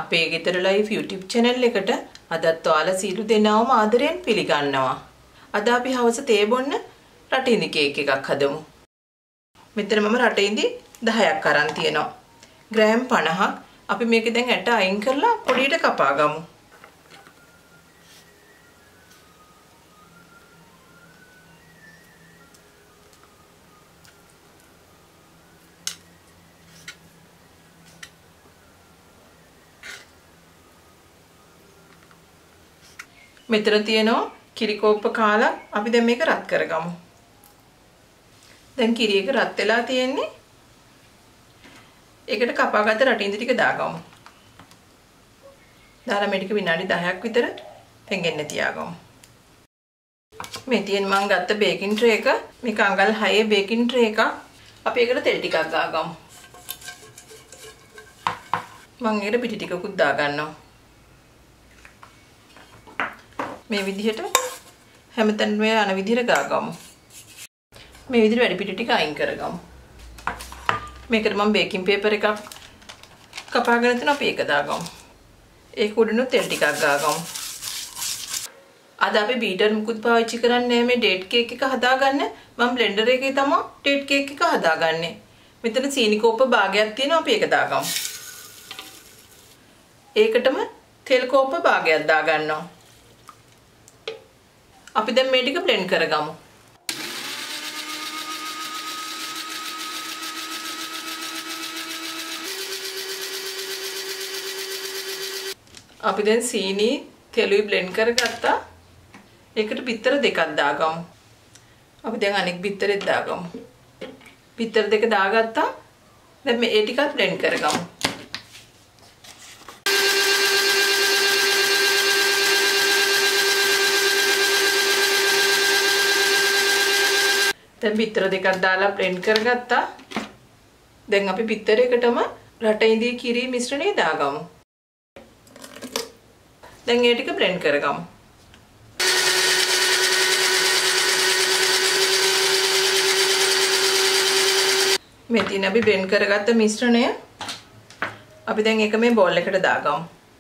අපේ ගෙදර live YouTube channel එකට අදත් ඔයාලා සීලු දෙනාම ආදරයෙන් පිළිගන්නවා. අද අපි හවස තේ බොන්න රටින්දි කේක් එකක් හදමු. මෙතන මම රටින්දි 10ක් අරන් තියෙනවා. ග්‍රෑම් 50ක්. අපි මේක දැන් ඇට අයින් කරලා පොඩියට කපා ගමු. මෙතන තියෙනවා කිරි කෝප්ප කාලා අපි දැන් මේක රත් කරගමු. දැන් කිරි එක රත් වෙලා තියෙන්නේ. ඒකට කපාගත්ත රටින්දි ටික දාගමු. දාලා මේ ටික විනාඩි 10ක් විතර පෙඟෙන්න තියාගමු. මේ තියෙන මම ගත්ත බේකින් ට්‍රේ එක මේක අඟල් 6 බේකින් ට්‍රේ එක. අපි ඒකට තෙල් ටිකක් දාගමු. මම ඒකට පිටි ටිකකුත් දාගන්නවා. මේ විදිහට හැමතැනම මේ අන විදිහට ගාගමු. මේ විදිහට වැඩි පිටි ටික අයින් කරගමු. මේකට මම බේකින් පේපර් එකක් කපාගෙන තියෙනවා. අපි ඒක දාගමු. ඒක උඩින් තෙල් ටිකක් ගාගමු. අද අපි බීටර් මුකුත් පාවිච්චි කරන්නේ මේ ඩේට් කේක් එක හදාගන්න. මම බ්ලෙන්ඩර් එකේ තමයි ඩේට් කේක් එක හදාගන්නේ. මෙතන සීනි කෝප්ප භාගයක් තියෙනවා. අපි ඒක දාගමු. ඒකටම තෙල් කෝප්ප භාගයක් දාගන්නවා. අපි දැන් මේ ටික බ්ලෙන්ඩ් කරගමු. අපි දැන් සීනි තෙලුයි බ්ලෙන්ඩ් කරගත්තා. ඒකට බිත්තර දෙකක් දාගමු. අපි දැන් අනෙක් බිත්තරෙත් දාගමු. බිත්තර දෙක දාගත්තා. දැන් මේ ඒ ටිකත් බ්ලෙන්ඩ් කරගමු. දැන් බිත්තර දෙකක් දාලා බ්ලෙන්ඩ් කරගත්තා. දැන් අපි බිත්තරයකටම රටින්දි කිරි මිශ්‍රණය දාගමු. දැන් ඒ ටික බ්ලෙන්ඩ් කරගමු. මේ තියෙන අපි බ්ලෙන්ඩ් කරගත්ත මිශ්‍රණය අපි දැන් ඒක මේ බෝල් එකට දාගමු.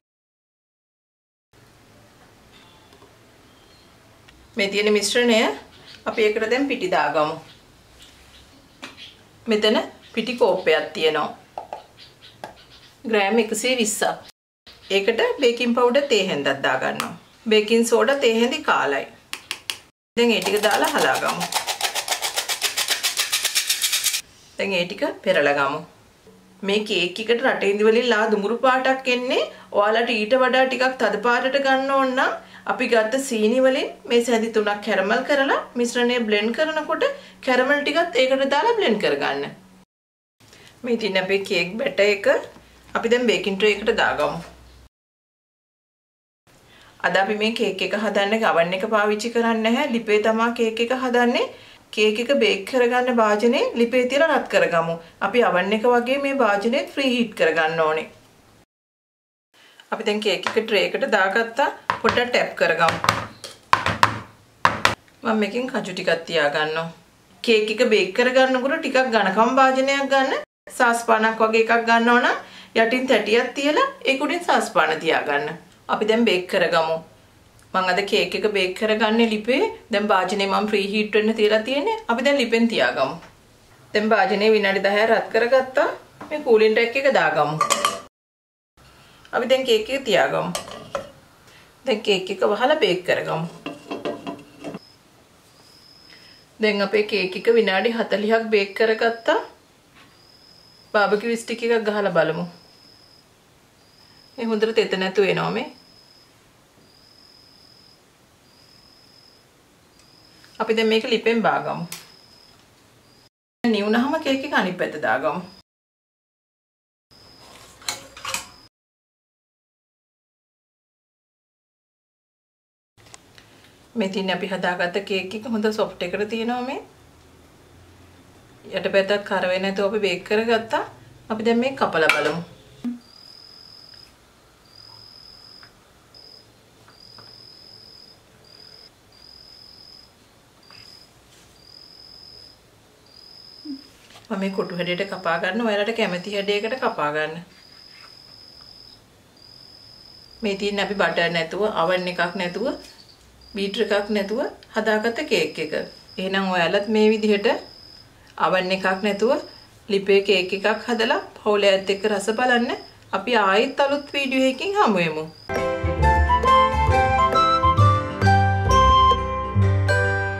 මේ තියෙන මිශ්‍රණය අපි ඒකට දැන් පිටි දාගමු. මෙතන පිටි කෝප්පයක් තියෙනවා. ග්‍රෑම් 120ක්. ඒකට බේකින් පවුඩර් තේ හැන්දක් දාගන්නවා. බේකින් සෝඩා තේ හැඳි කාලයි. දැන් ඒ ටික දාලා හදාගමු. දැන් ඒ ටික පෙරලා ගමු. මේ කේක් එකට රටින්දි වලින් ලා දුමුරු පාටක් එන්නේ. ඔයාලට ඊට වඩා ටිකක් තද පාටට ගන්න ඕන නම් අපි ගත්ත සීනි වලින් මේ සැදි තුනක් කැරමල් කරලා මිශ්‍රණය බ්ලෙන්ඩ් කරනකොට කැරමල් ටිකත් ඒකට දාලා බ්ලෙන්ඩ් කරගන්න. මේ තියෙන අපේ කේක් බැටර් එක අපි දැන් බේකින් ට්‍රේ එකට දාගමු. අද අපි මේ කේක් එක හදන්න ගවන් එක පාවිච්චි කරන්නේ නැහැ. ලිපේ තමයි කේක් එක හදන්නේ. කේක් එක බේක් කරගන්න භාජනේ ලිපේ තියලා රත් කරගමු. අපි oven එක වගේ මේ භාජනේ ෆ්‍රී හීට් කරගන්න ඕනේ. අපි දැන් කේක් එක ට්‍රේ එකට දාගත්තා. පොඩ්ඩක් ටැප් කරගමු. මම මේකෙන් කජු ටිකක් තියාගන්නවා. කේක් එක බේක් කරගන්නකොට ටිකක් ඝනකම් භාජනයක් ගන්න. සාස්පානක් වගේ එකක් ගන්නවා නම් යටින් තැටියක් තියලා ඒක උඩින් සාස්පාන තියාගන්න. අපි දැන් බේක් කරගමු. මම අද කේක් එක බේක් කරගන්නේ ලිපේ. දැන් භාජනේ මම ෆ්‍රී හීට් වෙන්න තියලා තියෙන්නේ. අපි දැන් ලිපෙන් තියාගමු. දැන් භාජනේ විනාඩි 10ක් රත් කරගත්තා. මේ කූලින් ටැක් එක දාගමු. අපි දැන් කේක් එක තියාගමු. දැන් කේක් එක වහලා බේක් කරගමු. දැන් අපේ කේක් එක විනාඩි 40ක් බේක් කරගත්තා. බාබකියු ස්ටික් එකක් ගහලා බලමු. මේ හොඳට තෙත නැතු වෙනවා මේ. අපි දැන් මේක ලිපෙන් බාගමු. නිවුනහම කේක් එක අනිත් පැත්ත දාගමු. මේ තියන්නේ අපි හදාගත්ත කේක් එක හොඳ සොෆ්ට් එකට තියෙනවා මේ. යටපැත්තත් කර වෙන්නේ නැතුව අපි බේක් කරගත්තා. අපි දැන් මේක කපලා බලමු. මම මේ කොටු හැඩයට කපා ගන්න. ඔයාලට කැමති හැඩයකට කපා ගන්න. මේ තියෙන අපි බටර් නැතුව, oven එකක් නැතුව, බීටර් එකක් නැතුව හදාගත්ත කේක් එක. එහෙනම් ඔයාලත් මේ විදිහට oven එකක් නැතුව ලිපේ කේක් එකක් හදලා පවුලයත් එක්ක රස බලන්න. අපි ආයෙත් අලුත් වීඩියෝ එකකින් හමු වෙමු.